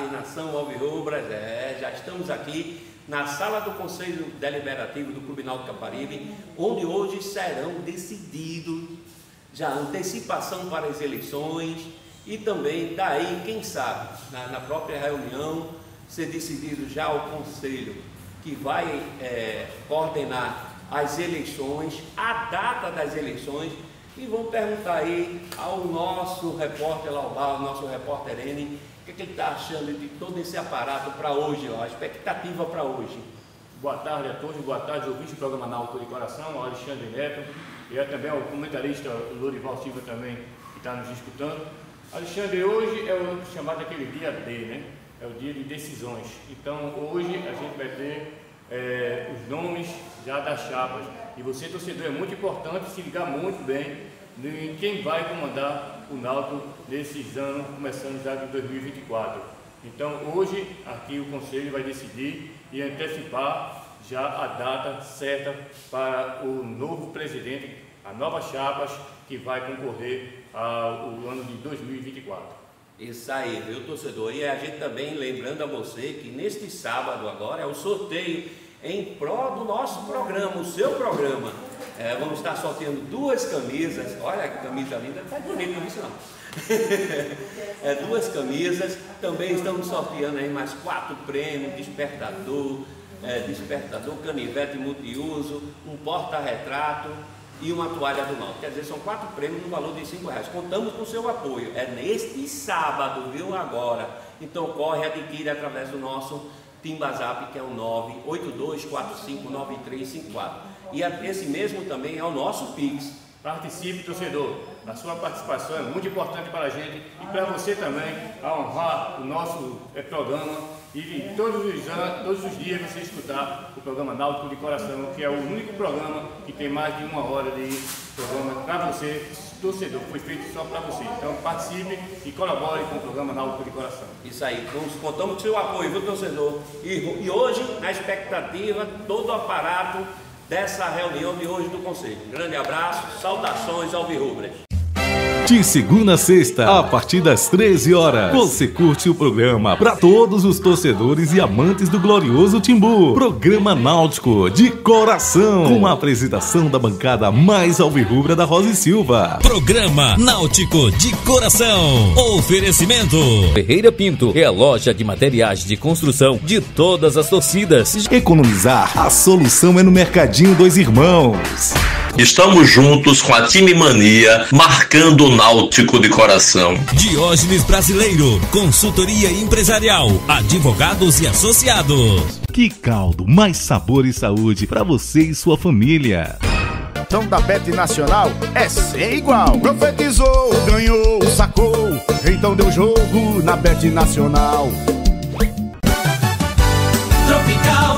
tarde, nação alvirrubra. Já estamos aqui na sala do Conselho Deliberativo do Clube Náutico Caparibe, onde hoje serão decididos já a antecipação para as eleições e também daí, quem sabe, na própria reunião, ser decidido já o Conselho que vai coordenar as eleições, a data das eleições, e vão perguntar aí ao nosso repórter Laubal, nosso repórter N, o que ele está achando de todo esse aparato para hoje, a expectativa para hoje. Boa tarde a todos, boa tarde, ouvintes do programa Náutico de Coração, o Alexandre Neto, e também o comentarista Lorival Silva também, que está nos escutando. Alexandre, hoje é o chamado aquele dia D, né? É o dia de decisões. Então, hoje a gente vai ter os nomes já das chapas. E você, torcedor, é muito importante se ligar muito bem em quem vai comandar o Náutico nesses anos, começando já de 2024. Então, hoje, aqui o Conselho vai decidir e antecipar já a data certa para o novo presidente, as novas chapas que vai concorrer ao ano de 2024. Isso aí, viu, torcedor? E a gente também lembrando a você que neste sábado agora é o sorteio em prol do nosso programa, o seu programa. Vamos estar sorteando 2 camisas. Olha que camisa linda, não está bonito isso não. 2 camisas. Também estamos sorteando aí mais 4 prêmios: despertador, canivete multiuso, um porta-retrato e uma toalha do Náutico. Quer dizer, são 4 prêmios no valor de R$5. Contamos com o seu apoio. É neste sábado, viu, agora. Então corre, adquire através do nosso Timbazap, que é o 982459354. E esse mesmo também é o nosso Pix. Participe, torcedor. A sua participação é muito importante para a gente e para você também, a honrar o nosso programa e todos os dias você escutar o programa Náutico de Coração, que é o único programa que tem mais de 1 hora de programa para você, torcedor, foi feito só para você. Então participe e colabore com o programa Náutico de Coração. Isso aí, contamos com seu apoio, viu, torcedor? E hoje, na expectativa, todo o aparato dessa reunião de hoje do Conselho. Grande abraço, saudações alvirrubras. De segunda a sexta, a partir das 13 horas, você curte o programa para todos os torcedores e amantes do glorioso Timbu. Programa Náutico de Coração, com a apresentação da bancada mais alvirrubra da Rosa e Silva. Programa Náutico de Coração. Oferecimento Ferreira Pinto é a loja de materiais de construção de todas as torcidas. Economizar, a solução é no Mercadinho Dois Irmãos. Estamos juntos com a Time Mania, marcando o Náutico de Coração. Diógenes Brasileiro, consultoria empresarial, advogados e associados. Que caldo, mais sabor e saúde para você e sua família. Então da Bet Nacional é sem igual. Profetizou, ganhou, sacou, então deu jogo na Bet Nacional. Tropical